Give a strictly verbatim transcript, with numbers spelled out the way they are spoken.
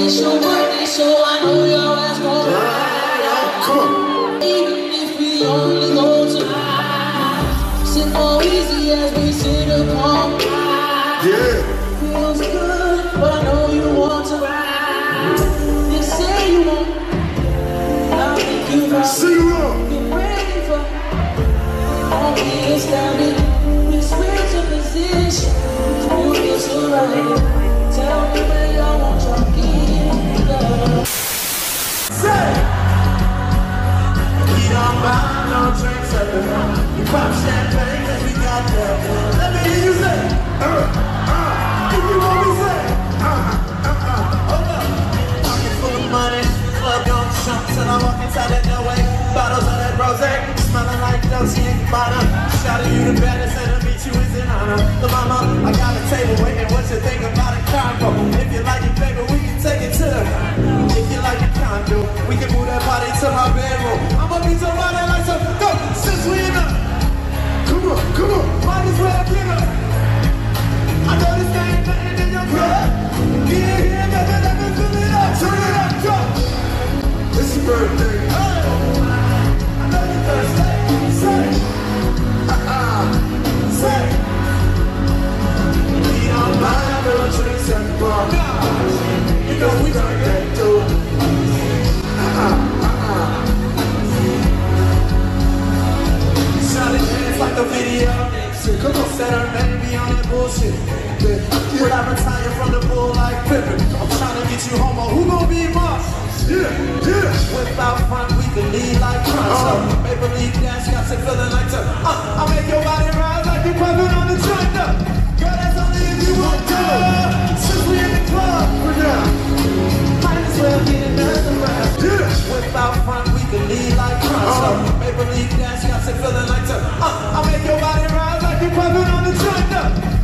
It's your birthday, so I know your ass gon' ride. Come on. Even if we only go tonight, sit more easy as we sit upon ride. Yeah. Feels good, but I know you want to ride. You say you won't. I'll make you ride. Sing along. Get ready for all we established. We switch a position. You get so right. Tell me where y'all want your key, love. Say! We don't buy no drinks at the bar. We pop champagne cause we got that. Let me hear you say, uh, uh, if you want me say, uh, uh, uh, hold up. Pocket full of money, club gon' jump till I walk inside that doorway. Bottles of that rosé, smelling like Dolce and Gabbana. Shout out you the baddest and to meet you is an honor. The mama, I got a table waiting, what you think about a combo? If you like it, baby, we can take it to the. If you like it, condo, we can move that body to my bedroom. I'ma be so wild and like some go, since we in the. Come on, come on, might as well get up. I know this ain't nothing in your blood. Get in here, let me, let me fill it up, turn it up, go. It's your birthday. Hey. I know you're thirsty. Say, ha-ha, say. We don't buy no drinks at the bar. You know we drink that too. Ha-ha, ha-ha. Shawty dance like a video. Come on, set her baby on that bullshit. Yeah. Will I retire from the bull like Pippin? I'm trying to get you homo. Who gon' be Moss? Yeah, yeah. Whip out front, we can lead like Pronto. Uh, Maple leaf dash, got you feeling like to. Uh, I'll make your body rise like you're pumping on the joint up. Girl, that's only if you want to. Since we in the club, we're down. Might as well get another round. Yeah. Whip out front, we can lead like Pronto. Uh, Maple leaf dash, got you feeling like to. Uh, I'll make your body rise like you're pumping on the joint up.